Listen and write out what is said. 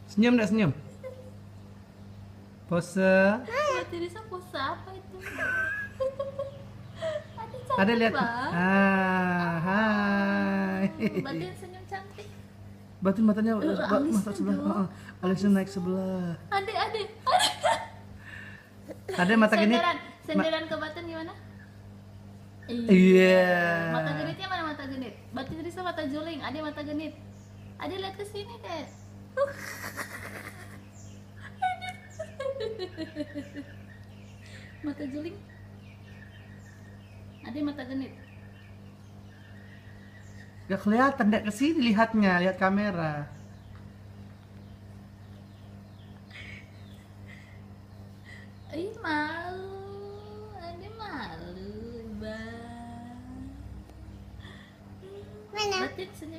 Senyum enggak senyum? Pose. Mbak Tirisa pose apa itu? Ada Ada cantik lihat. banget. Hai. Mbak Tir senyum cantik. Berarti matanya Alisnya mata sebelah. dong. Alisnya naik sebelah. Adik. Ada mata genit. Senderan ke Batin gimana? Iya. Mata genitnya mana mata genit? Batin Risa mata juling, Ade mata genit. Ade lihat ke sini deh. Mata juling. Ade mata genit. Gak kelihatan, enggak ke sini lihatnya, lihat kamera. Ih malu, Ade malu, Bang. Mana? Batin senyum.